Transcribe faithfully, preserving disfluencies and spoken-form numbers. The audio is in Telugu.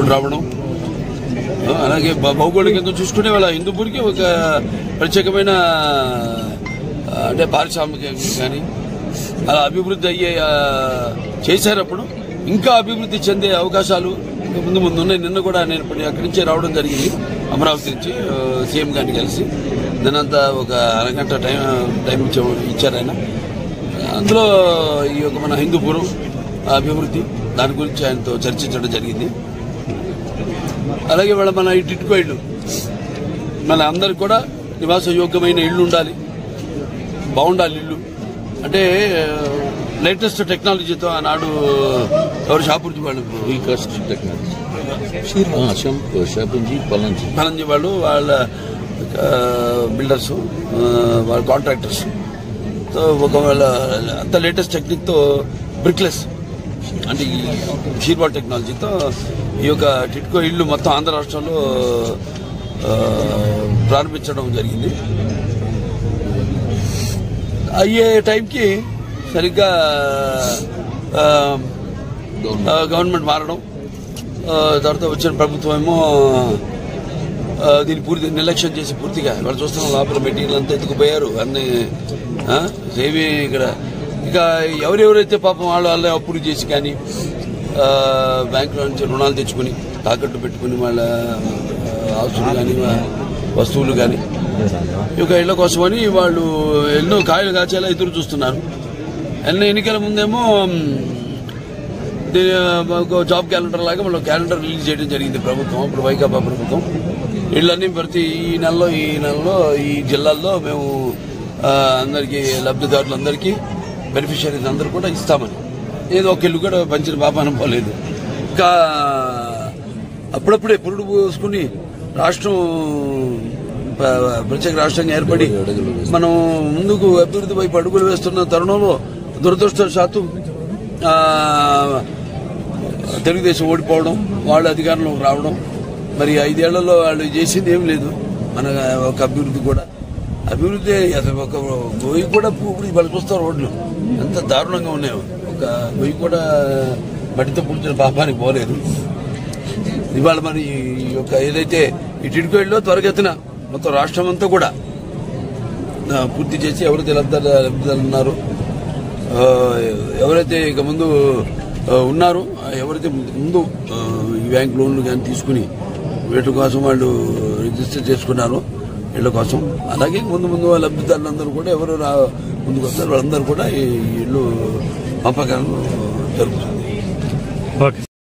పెట్టుబడులు రావడం, అలాగే భౌగోళికంగా చూసుకునే వాళ్ళ హిందూపూర్కి ఒక ప్రత్యేకమైన అంటే పారిశ్రామికంగా కానీ అలా అభివృద్ధి అయ్యే చేశారు. అప్పుడు ఇంకా అభివృద్ధి చెందే అవకాశాలు ముందు ముందు ఉన్నాయి. నిన్న కూడా నేను అక్కడి నుంచే రావడం జరిగింది, అమరావతి నుంచి సీఎం గారిని కలిసి. నిన్నంతా ఒక అరగంట టైం టైం ఇచ్చారు ఆయన. అందులో ఈ యొక్క మన హిందూపురం అభివృద్ధి దాని గురించి ఆయనతో చర్చించడం జరిగింది. అలాగే వాళ్ళ మన ఈ టిట్కో ఇళ్ళు మన అందరికి కూడా నివాస యోగ్యమైన ఇళ్ళు ఉండాలి, బాగుండాలి ఇల్లు. అంటే లేటెస్ట్ టెక్నాలజీతో ఆనాడు ఎవరు షాపుర్జీ వాళ్ళు టెక్నాలజీ పలంజీ వాళ్ళు వాళ్ళ బిల్డర్స్ వాళ్ళ కాంట్రాక్టర్స్ ఒకవేళ అంత లేటెస్ట్ టెక్నిక్తో బ్రిక్లెస్ అంటే ఈ షీర్వాల్ టెక్నాలజీతో ఈ యొక్క టిట్కో ఇళ్ళు మొత్తం ఆంధ్ర రాష్ట్రంలో ప్రారంభించడం జరిగింది. అయ్యే టైంకి సరిగ్గా గవర్నమెంట్ మారడం, తర్వాత వచ్చిన ప్రభుత్వం ఏమో దీన్ని పూర్తి నిర్లక్ష్యం చేసి పూర్తిగా వాళ్ళు చూస్తున్నాం లోపల మెటీరియల్ అంతా ఎత్తుకుపోయారు అన్ని ఏవి ఇక్కడ. ఇక ఎవరెవరైతే పాపం వాళ్ళు వాళ్ళే అప్పులు చేసి కానీ బ్యాంకులో నుంచి రుణాలు తెచ్చుకుని తాకట్టు పెట్టుకుని వాళ్ళ ఆస్తులు కానీ వస్తువులు కానీ ఇక ఇళ్ల కోసమని వాళ్ళు ఎన్నో కాయలు కాచేలా ఎదురు చూస్తున్నారు. ఎన్నో ఎన్నికల ముందేమో జాబ్ క్యాలెండర్ లాగా వాళ్ళు క్యాలెండర్ రిలీజ్ చేయడం జరిగింది ప్రభుత్వం, అప్పుడు వైకాపా ప్రభుత్వం. ఇళ్ళన్నీ ప్రతి ఈ నెలలో ఈ నెలలో ఈ జిల్లాల్లో మేము అందరికీ లబ్ధిదారులందరికీ బెనిఫిషరీస్ అందరూ కూడా ఇస్తామని ఏదో ఒక ఇల్లు కూడా పంచిన పాపానం పోలేదు. ఇంకా అప్పుడప్పుడే పురుడు పోసుకుని రాష్ట్రం ప్రత్యేక రాష్ట్రంగా ఏర్పడి మనం ముందుకు అభివృద్ధి వైపు అడుగులు వేస్తున్న తరుణంలో దురదృష్టవశాత్తు తెలుగుదేశం ఓడిపోవడం, వాళ్ళు అధికారంలోకి రావడం, మరి ఐదేళ్లలో వాళ్ళు చేసింది ఏం లేదు. మన ఒక అభివృద్ధి కూడా అభివృద్ధి అసలు ఒక గొయ్యి కూడా ఇప్పుడు వాళ్ళు చూస్తారు రోడ్లు ఎంత దారుణంగా ఉన్నాయి. ఒక గొయ్యి కూడా మట్టితో పూడ్చిన పాపానికి పోలేదు. ఇవాళ మరి ఈ యొక్క ఏదైతే ఈ టిట్కో ఇళ్ళలో త్వరగతిన మొత్తం రాష్ట్రం అంతా కూడా పూర్తి చేసి ఎవరైతే లబ్ధిదారులు ఉన్నారో ఎవరైతే ఇక ముందు ఉన్నారో ఎవరైతే ముందు ఈ బ్యాంక్ లోన్లు కానీ తీసుకుని వీటి కోసం వాళ్ళు రిజిస్టర్ చేసుకున్నారో ఇళ్ల కోసం, అలాగే ముందు ముందు లబ్ధిదారులందరూ కూడా ఎవరు ముందుకు వస్తారు వాళ్ళందరూ కూడా ఈ ఇల్లు పంపకాలు జరుగుతుంది.